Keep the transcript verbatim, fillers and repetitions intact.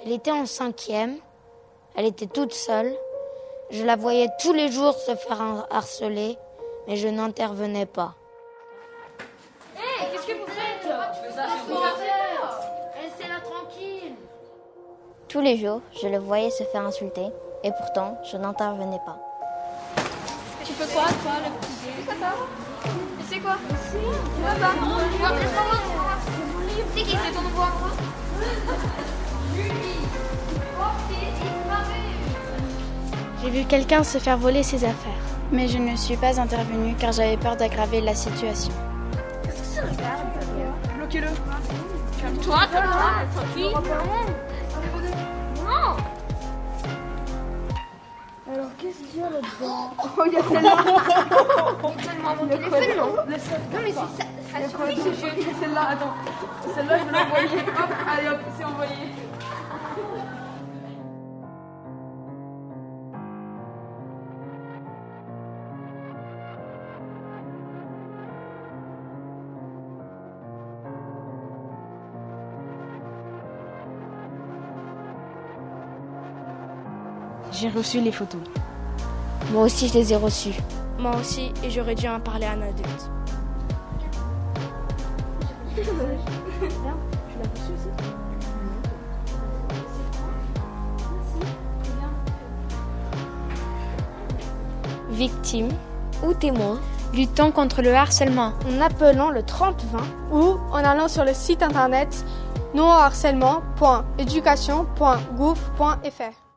Elle était en cinquième, elle était toute seule. Je la voyais tous les jours se faire harceler, mais je n'intervenais pas. Hé, hey, qu'est-ce que vous faites? Tu fais ça, laissez-la tranquille. Tous les jours, je le voyais se faire insulter, et pourtant, je n'intervenais pas. Tu fais quoi, toi, le petit? C'est quoi ça? Et c'est quoi? C'est quoi ça? Laisse-moi voir. C'est qui? C'est ton nouveau quoi? J'ai vu quelqu'un se faire voler ses affaires. Mais je ne suis pas intervenue car j'avais peur d'aggraver la situation. Qu'est-ce que c'est? Bloquez-le. Calme-toi, calme-toi, tranquille. Non. Alors qu'est-ce qu'il y a là-dedans? Oh, il y a celle-là. Donne-moi mon téléphone, non? Non, mais c'est ça. Ça suffit ce jeu. Celle-là, attends. Celle-là, je vais l'envoyer. Hop, allez hop, c'est envoyé. J'ai reçu les photos. Moi aussi, je les ai reçues. Moi aussi, et j'aurais dû en parler à un adulte. Victime ou témoin, Luttons contre le harcèlement en appelant le trente vingt ou en allant sur le site internet non harcèlement point éducation point gouv point f r.